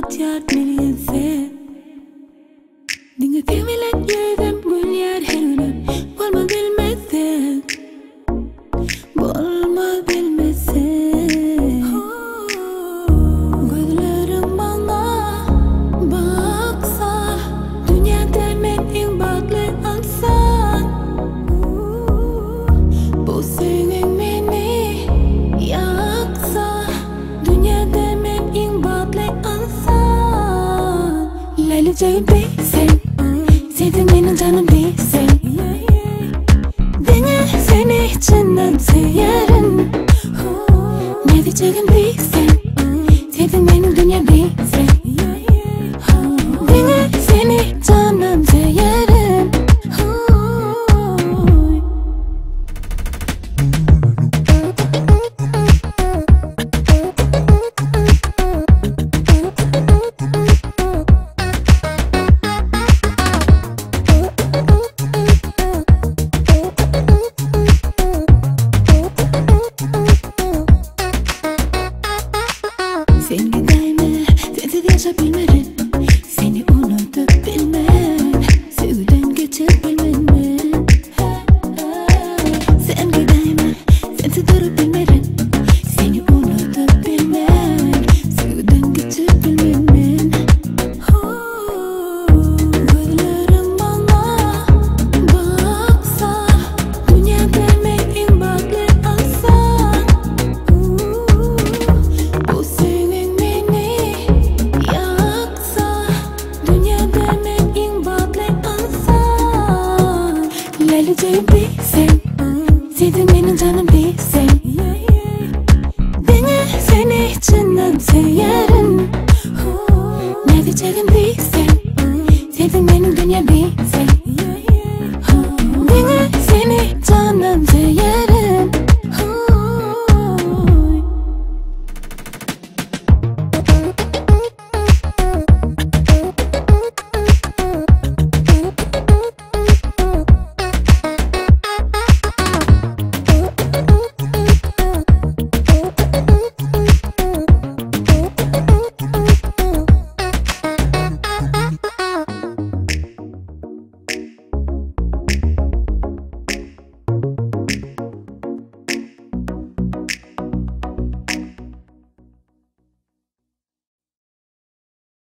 yard million fair. Dinga kemilen yedim gül yer herunum. Bolma bilmezsen, bolma bilmezsen. Gözlerim bana baksa, dünyada men en baklı insan. Bu senin beni yaksa, dünyada men en baklı insan. Leyla canım değilsen, sevdim benim canım değilsen. Beni seni içinden severim. Ne diyeceğim değilsen, sevdim benim dünya değilsen. Beni seni canım severim. Sen gideyim, sensiz yaşayabilmedim.